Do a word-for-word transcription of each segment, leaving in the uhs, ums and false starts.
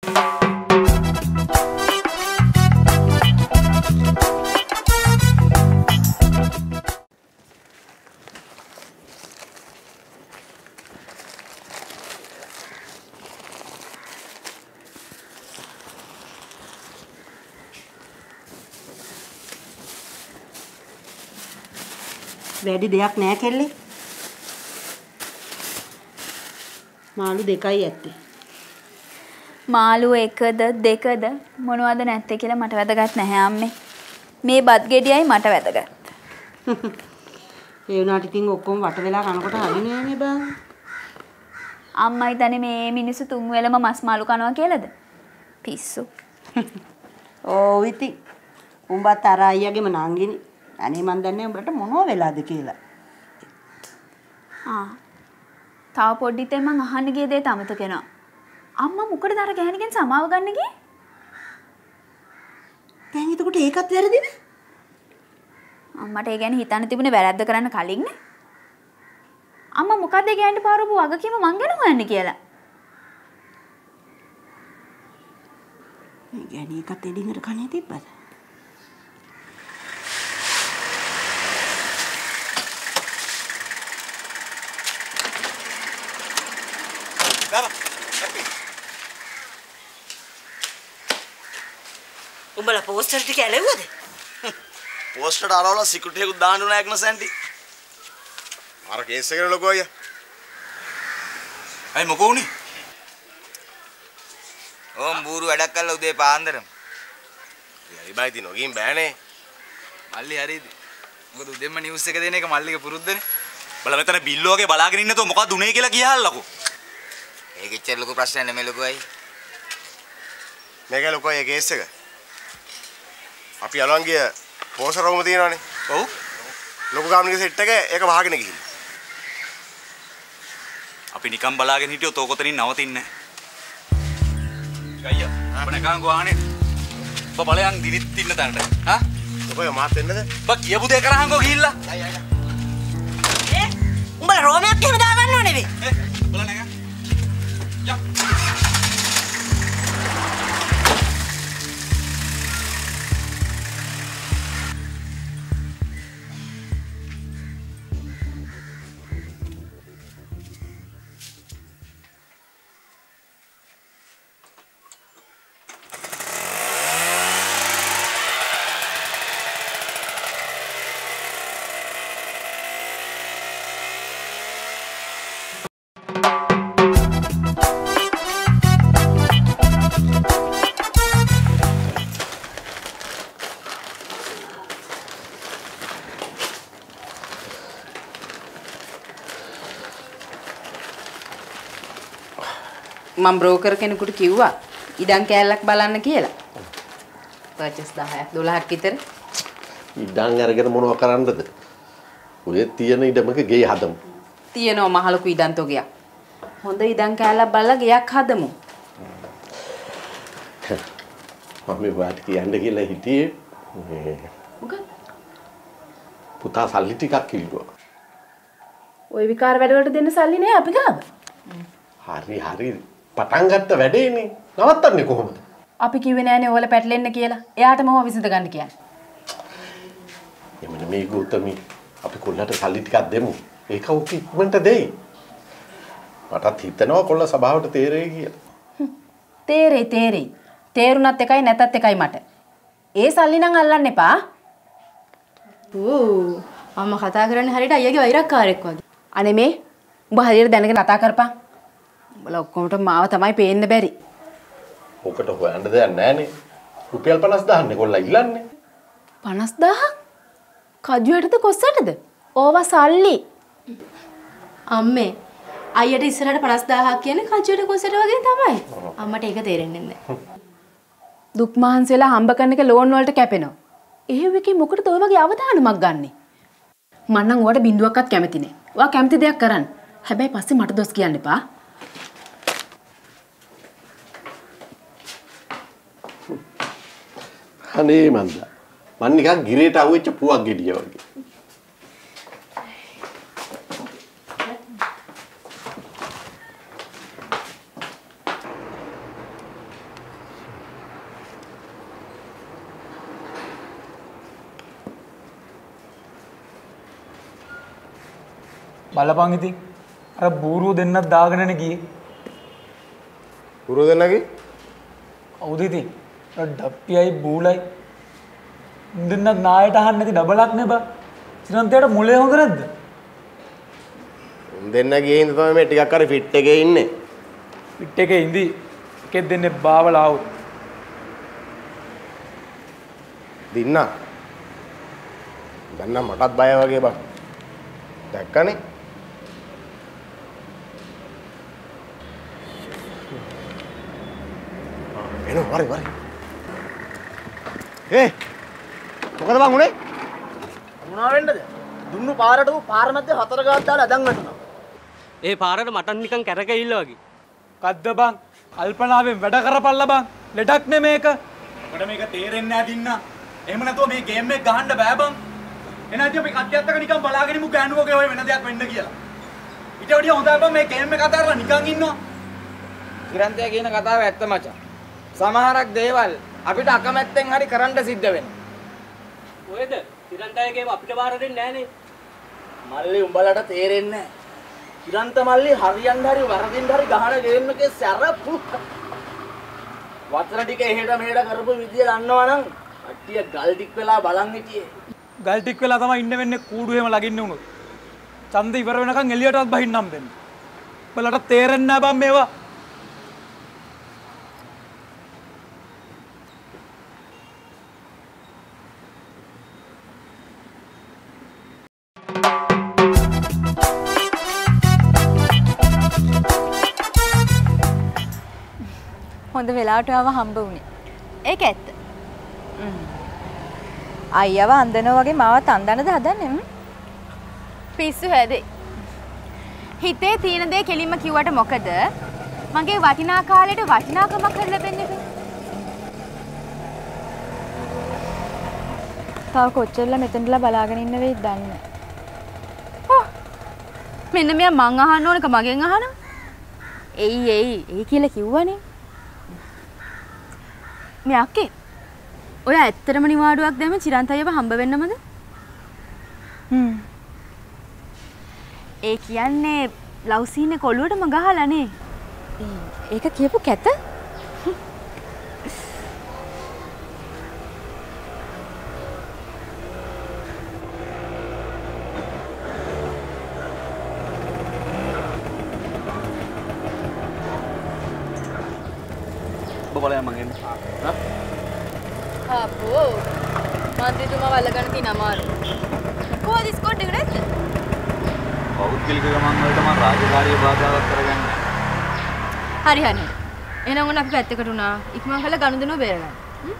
වැඩි දෙයක් නෑ කෙල්ලේ. මාළු දෙකයි ඇත්තේ. මාළු එකද දෙකද මොනවද නැත්තේ කියලා මට වැදගත් නැහැ අම්මේ. මේ බත් ගෙඩියයි මට වැදගත්. ඒ වුණාට ඉතින් ඔක්කොම වට වෙලා කනකොට හරිනේ නේ බං. අම්මයි තනේ මේ මිනිස්සු තුන් වෙලම මස් මාළු කනවා කියලාද? පිස්සු. ඕ ඉතින් උඹත් අර අයියාගේම නංගිනි. අනේ මන් දන්නේ උඹට මොනව වෙලාද කියලා. ආ. තාව පොඩ්ඩිත් මං අහන්න ගිය දේ තමතක වෙනවා. අම්මා මොකටද අර ගෑණිගෙන් සමාව ගන්න ගියේ? දැන් එතකොට ඒකත් වැරදිද? අම්මට ඒ ගැන හිතන්න තිබුණේ වැරද්ද කරන්න කලින්නේ. අම්මා මොකද ඒ ගෑණිට පාරපු වගකීම මං ගැන හොයන්නේ කියලා. මේ ගෑණි එකත් එළින්ට කන්නේ තිබ්බද? උඹලා පෝස්ටර් ටික ඇලෙව්වද? පෝස්ටර් අරවලා සිකියුරිටි එකක් දාන්න උනා එක්න සැන්ටි. අර කේස් එකේ ලොකෝ අයියා. අයි මොකෝ උනේ? ඕම් බూరు වැඩක් කළා උදේ පාන්දරම. යයි බයි තිනෝ ගින් බෑනේ. මල්ලි හරියද? මොකද උදේම නිවුස් එක දෙන එක මල්ලිගේ පුරුද්දනේ. බල මෙතන බිල්ලෝ වගේ බලාගෙන ඉන්නතෝ මොකක්ද උනේ කියලා කියහල්ලකෝ. ඒක ඉච්චර ලොකු ප්‍රශ්නයක් නෙමෙයි ලොකෝ අයි. මේක ලොකෝ අයියා කේස් එක. අපි අලුවන් ගිය පෝස්ටර් රෝම තියෙනවනේ. ඔව්. ලොකු ගාමිණිගේ සෙට් එක ඒක වහගෙන ගිහින්. අපි නිකන් බලාගෙන හිටියොත් ඕක ඔතනින් නවතින්නේ නැහැ. අයියා, අපේ නගාන් ගෝහනේ. ඔබ බලයන් දිලිත් ඉන්න තැනට. හා? ඔබ මාත් එන්නද? ඔබ කියපු දේ කරහන්කෝ ගිහිල්ලා. අය අය. ඒ උඹලා රෝමියක් එහෙම දාගන්නව නෙවෙයි. ඒ බලන්න නගා. යා. මම බ්‍රෝකර් කෙනෙකුට කිව්වා ඉඩම් කෑල්ලක් බලන්න කියලා. පර්චේස් දහයක් දොළහක් විතර. ඉඩම් අරගෙන මොනව කරන්නද? ඔය තියෙන ඉඩමක ගේ හදමු. තියෙනවා මහලුකු ඉඩම් තොගයක්. හොඳ ඉඩම් කෑල්ලක් බලලා ගෙයක් හදමු. මම වාට කියන්න කියලා හිටියේ. මොකද? පුතා සල්ලි ටිකක් කිව්වා. ওই විකාර වැඩවලට දෙන්න සල්ලි නෑ අපි ගාව. හරි හරි පටන් ගත්ත වැඩේනේ. නවත්තන්නේ කොහොමද? අපි කිව්වේ නෑනේ ඔයාලා පැටලෙන්න කියලා. එයාටම ඕවා විසඳ ගන්න කියන්නේ. එමෙන්න මේ ගෞතමී අපි කොල්ලට සල්ලි ටිකක් දෙමු. ඒක ඔක ඉක්මනට දෙයි. මටත් හිතනවා කොල්ල සභාවට තේරෙයි කියලා. තේරෙයි තේරෙයි. තේරුණත් එකයි නැතත් එකයි මට. ඒ සල්ලි නම් අල්ලන්න එපා. ඕ අම්මා කතා කරන්නේ හරියට අයියාගේ වෛරක්කාරයෙක් වගේ. අනේ මේ උඹ හරියට දැනගෙන කතා කරපන්. උඹලා ඔක්කොමට මාව තමයි පේන්න බැරි. ඔකට හොයන්න දෙයක් නැහනේ. රුපියල් පනස් දාහක් නේ කොල්ලා ඉල්ලන්නේ. පනස් දාහක්? කජුවටද කොස්සටද? ඕවා සල්ලි. අම්මේ අයියට ඉස්සරහට පනස් දාහක් කියන්නේ කජුවට කොස්සට වගේ තමයි. අම්මට ඒක තේරෙන්නේ නැහැ. දුක් මහන්සියලා හම්බ කරන එක ලෝන් වලට කැපෙනවා. එහෙම එකේ මොකටද ඔය වගේ අවධානමක් ගන්නෙ? මම නම් ඔයාලට බින්දුවක්වත් කැමති නෑ. ඔයා කැමති දෙයක් කරන්න. හැබැයි පස්සේ මට දොස් කියන්න එපා. අනේ මන්දා. මන් නිකන් ගිරේට අහුවෙච්ච පුවක් ගෙඩිය වගේ. බලපන් ඉතින් අර බූරුව දෙන්නත් දාගෙනනේ ගියේ. බූරුව දෙන්නගේ? කවුද ඉතින්? අර ඩප්පියයි බූලයි. දෙන්නත් නායට අහන්න නැති ඩබලක් නේ බා. චිරන්තයට මොලේ හොඳ නැද්ද? දෙන්න ගියේ හින්දා තමයි මේ ටිකක් අර ෆිට් එකේ ඉන්නේ. ෆිට් එකේ ඉඳි එකෙක් දෙන්නේ බාවලා ආවොත්. දින්නා. දැන් මටත් බය වගේ බං. දැක්කනේ? එනෝ වරි වරි. ඒ මොකද බං උනේ? මොනවා වෙන්නද? දුන්නු පාරට පාර මැද්දේ හතර ගාක් දාලා අදන් වැටුණා. ඒ පාරට මටත් නිකන් කැරකෙilla වගේ. කද්ද බං? අල්පනාවෙන් වැඩ කරපල්ලා බං. ලෙඩක් නේ මේක. අපිට මේක තේරෙන්නේ නැහැ දින්නා. එහෙම නැතුව මේ ගේම් එක ගහන්න බෑ බං. එනදී අපි කට්ටියත් එක්ක නිකන් බලාගෙන ඉමු ගෑනුවගේ ඔය වෙන දෙයක් වෙන්න කියලා. ඊට වඩා හොඳයි බං මේ ගේම් එක අතහැරලා නිකන් ඉන්නවා. චිරන්තය කියන කතාව ඇත්ත මචං. සමහරක් දේවල් අපිට අකමැත්තෙන් හරි කරන්න සිද්ධ වෙනවා. ඔයද චිරන්තයගේම අපිට බාර දෙන්නේ නැහනේ. මල්ලි උඹලට තේරෙන්නේ නැහැ. චිරන්ත මල්ලි හරියන් හරි වරදින් හරි ගහන ගේම් එකේ සැරපු. වචන ටික එහෙට මෙහෙට කරපු විදිය දන්නවනම් කට්ටිය ගල් ටික වෙලා බලන් හිටියේ. ගල් ටික වෙලා තමයි ඉන්න වෙන්නේ කූඩු එහෙම ලගින්න උනොත්. ඡන්ද ඉවර වෙනකන් එළියටවත් බහින්නම් දෙන්න. උඹලට තේරෙන්නේ නැහැ බං මේවා. හොඳ වෙලාවට ආව හම්බ වුණේ. ඒක ඇත්ත. අයියව අන්දනවා වගේ මාවත් අන්දන්නද හදන්නේ? පිස්සු හැදේ. හිතේ තියෙන දේ කෙලින්ම කිව්වට මොකද? මගේ වටිනා කාලේට වටිනාකමක් හරි ලැබෙන්නේ නැහැ. තව කොච්චරලා මෙතනදලා බලාගෙන ඉන්න වෙයිද දන්නේ නැහැ. ඔව්. මෙන්න මෙයා මං අහන්න ඕනක මගෙන් අහනවා. එයි එයි එයි කියලා කිව්වනේ. මේ අක්කේ ඔය ඇත්තටම නිවාඩුවක් දැම්ම චිරන්ත අයව හම්බ වෙන්නමද? හ්ම්. ඒ කියන්නේ ලව් සීන් එක ඔළුවටම ගහලානේ. ඒක කියපු කැත? බලයන් මං එන්නේ. හා? අපෝ. මන්ත්‍රීතුමා වල්ලගන්න තියෙන අමාරු. කොහොමද ස්කෝට් එක නැද්ද? පෞද්ගලික ගමන් වලට මම රාජකාරී බාධාවක් කරගන්නේ. හරි හරි. එහෙනම් ඔන්න අපි පැත්තකට උනා. ඉක්මන් කරලා ගනුදෙනුව බේරගන්න.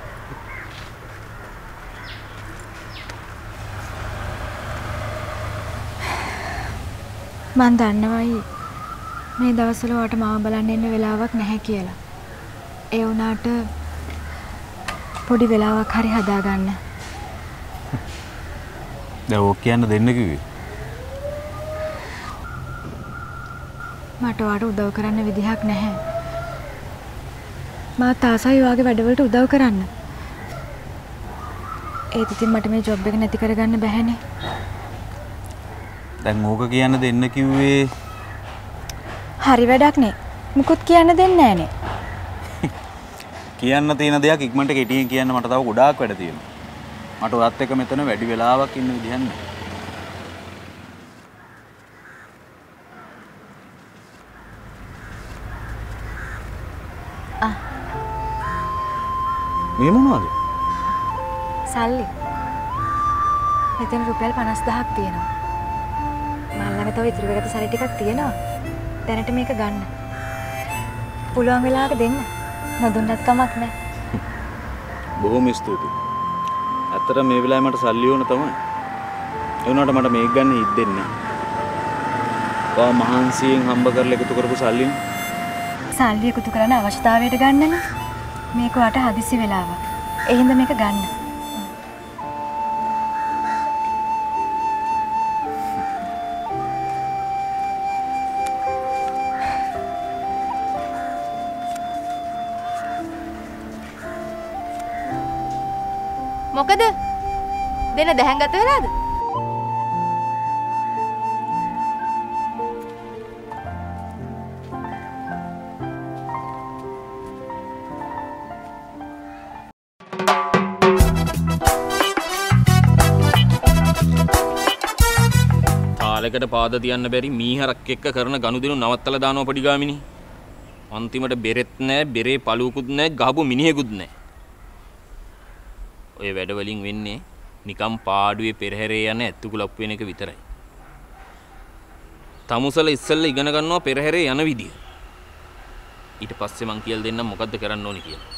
මන් දන්නවයි මේ දවස්වල ඔයාට මාව බලන්න එන්න වෙලාවක් නැහැ කියලා. ඒ වුණාට පොඩි වෙලාවක් හරි හදාගන්න. දැන් ඕක කියන්න දෙන්න කිව්වේ. මට ඔයාට උදව් කරන්න විදිහක් නැහැ. මාත් ආසයි ඔයාගේ වැඩවලට උදව් කරන්න. ඒත් ඉතින් මට මේ ජොබ් එක නැති කරගන්න බැහැනේ. දැන් ඕක කියන්න දෙන්න කිව්වේ. හරි වැඩක් නේ. මුකුත් කියන්න දෙන්නේ නැහනේ. කියන්න තියෙන දෙයක් ඉක්මනට කෙටියෙන් කියන්න මට තව ගොඩාක් වැඩ තියෙනවා. මට ඔයත් එක්ක මෙතන වැඩි වෙලාවක් ඉන්න විදිහක් නැහැ. ආ. මේ මොනවද? සල්ලි. මෙතන රුපියල් පනස් දහයක් තියෙනවා. මම ළඟ තව ඉතුරු වෙගත සල්ලි ටිකක් තියෙනවා. දැනට මේක ගන්න. පුළුවන් වෙලාවක දෙන්න. නොදුන්නත් කමක් නැහැ. බොහොම ස්තුතියි. අතර මේ වෙලාවේ මට සල්ලි ඕන තමයි. ඒ වුණාට මට මේක ගන්න හිතෙන්නේ නැහැ. ඔයා මහන්සියෙන් හම්බ කරලා එකතු කරපු සල්ලිනේ. සල්ලි එකතු කරන්න අවශ්‍යතාවයට ගන්නනේ. මේක වට හදිසි වෙලාවක්. ඒ හින්දා මේක ගන්න. මොකද? දෙන දැහන් ගත වෙලාද? කලකට පාද තියන්න බැරි මීහරක් එක්ක කරන ගනුදෙනු නවත්තලා දානවා පඩිගාමිනි. අන්තිමට බෙරෙත් නැහැ, බෙරේ පළුවකුත් නැහැ, ගහපු මිනිහෙකුත් නැහැ. ඔය වැඩ වලින් වෙන්නේ නිකම් පාඩුවේ පෙරහැරේ යන ඇත්තුකුලප්පු වෙන එක විතරයි. තමුසල ඉස්සෙල්ලා ඉගෙන ගන්නවා පෙරහැරේ යන විදිය. ඊට පස්සේ මං කියලා දෙන්නම් මොකද්ද කරන්න ඕනේ කියලා.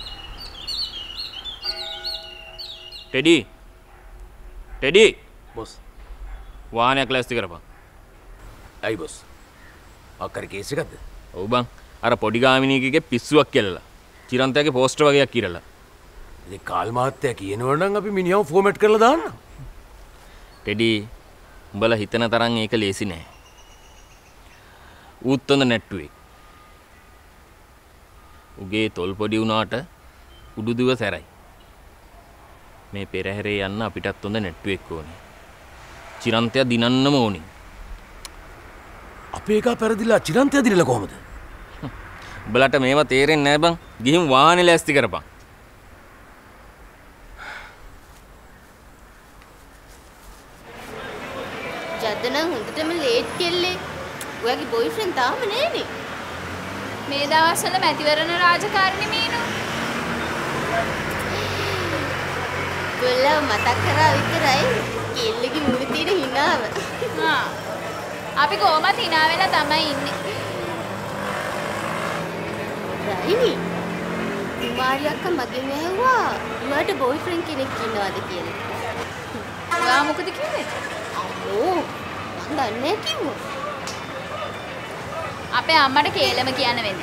ටෙඩි ටෙඩි බොස් වාහනයක් ලෑස්ති කරපන්. ඇයි බොස්? අක්කර කේස් එකක්ද? ඔව් බං. අර පොඩි ගාමිණීකගේ පිස්සුවක් කෙලලා. චිරන්තයාගේ පෝස්ටර් වගේක් කිරලා. ඉතින් කාල් මහත්තයා කියනවා නම් අපි මිනිහව ෆෝමැට් කරලා දාන්න. ටෙඩි උඹලා හිතන තරම් ඒක ලේසි නෑ. ඌත් හොඳ නැට්ටුවෙක්. උගේ තොල් පොඩි වුණාට උඩුදුව සැරයි. මේ පෙරහැරේ යන්න අපිටත් හොඳ නැට්ටුවෙක් ඕනේ. චිරන්තයා දිනන්නම ඕනේ. අපේ එකා පෙරදිලා චිරන්තයා දිනලා කොහමද? උඹලට මේවා තේරෙන්නේ නෑ බං. ගිහින් වාහනේ ලෑස්ති කරපන්. ජදනම් හොඳටම ලේට් කෙල්ලේ. ඔයාගේ බොයිෆ්‍රෙන්ඩ් තාම නෑනේ. මේ දවස්වල මැතිවරණ රාජකාරණි මීනු. ගොල්ලෝ මතක් කරා විතරයි කෙල්ලගේ මුණ තියෙන හිනාව. හා. අපි කොහොමද hina වෙලා තමයි ඉන්නේ. රයිනි. කුමාරි අක්කා මගෙන් ඇහුවා ඔයාට බොයිෆ්‍රෙන්ඩ් කෙනෙක් ඉන්නවද කියලා. ඔයා මොකද කිව්වේ? අම්මෝ මං දන්නේ කිව්වා. අපේ අම්මට කේලම කියන්න වෙන්නේ.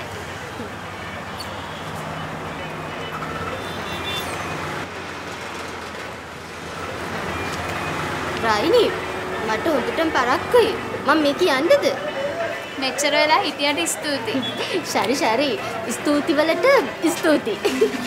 රයිනි මට හොඳටම පරක්කුයි. මම මේ කියන්නද? මෙච්චර වෙලා හිටියට ස්තුතියි. ශරි ශරි ස්තුති වලට ස්තුති.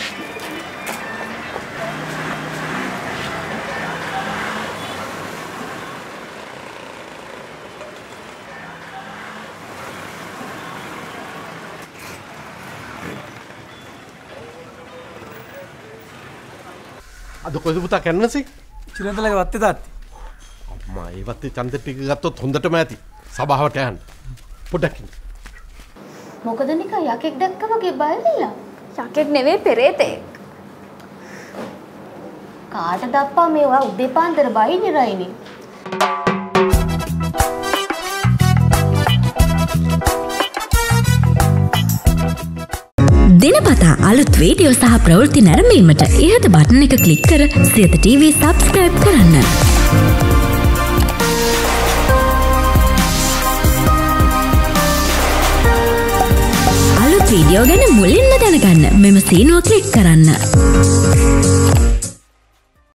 අද කොහෙද පුතා කන්නසි? චිරන්තලගේ වත්තේ තාත්ති. අම්මා ඒ වත්තේ ඡන්ද ටික ගත්තොත් හොඳටම ඇති. සභාවට යන්න. පොඩ්ඩක් ඉන්න. මොකද නිකන් යකෙක් දැක්ක වගේ බය වෙලා. යකෙක් නෙවෙයි පෙරේතෙක්. කාටද අප්පා මේවා උදේ පාන්දර බයින්නේ රයිනි. දිනපතා අලුත් වීඩියෝ සහ ප්‍රවෘත්ති නැරඹීමට ඉහත බටන් එක ක්ලික් කර සියත ටීවී සබ්ස්ක්‍රයිබ් කරන්න. අලුත් වීඩියෝ ගැන මුලින්ම දැනගන්න මෙම සීනුව ක්ලික් කරන්න.